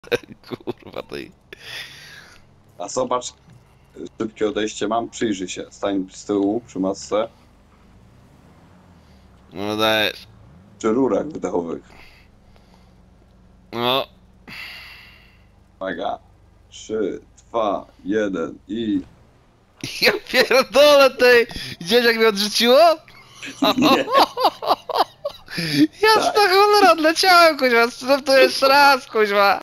Kurwa, tej. A zobacz, szybkie odejście mam, przyjrzyj się. Stań z tyłu przy masce, No dajesz. przy rurach wydechowych. No. Uwaga. 3, 2, 1 i... Ja pierdolę tej! Widziałeś jak mnie odrzuciło? Nie. Jasna cholera, odleciałem, kuźwa, to jeszcze raz, kuźwa.